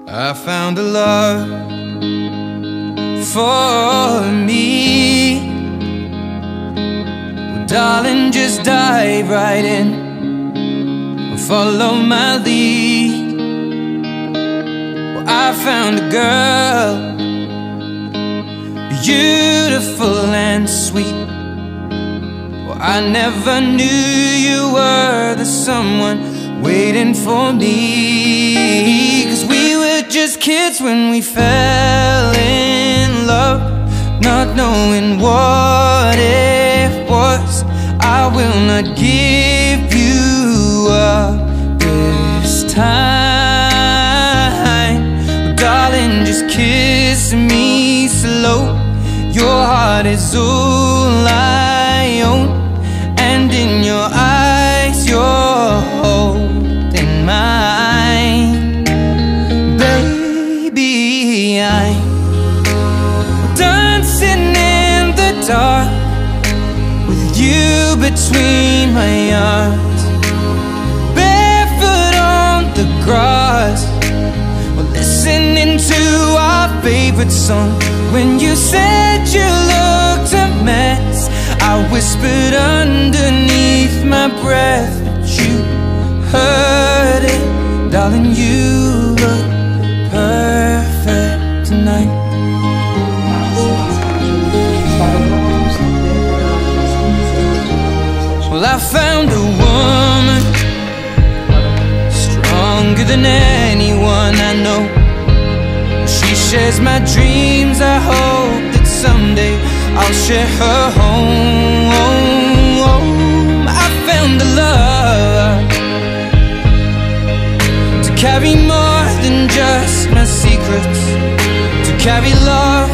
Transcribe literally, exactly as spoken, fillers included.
I found a love for me. Well, darling, just dive right in, follow my lead. Well, I found a girl, beautiful and sweet. Well, I never knew you were the someone waiting for me. 'Cause we were just kids when we fell in love, not knowing what it was. I will not give you up this time. Well, darling, just kiss me slow. Your heart is all I own, and in your eyes you're holding mine. Baby, I'm dancing in the dark with you between my arms, barefoot on the grass. We're listening to our favorite song. When you said you looked a mess, I whispered underneath my breath, but you heard it. Darling, you look perfect tonight. Well, I found a woman stronger than anyone I know. She shares my dreams. I hope that someday I'll share her home. I found a love to carry more than just my secrets, to carry love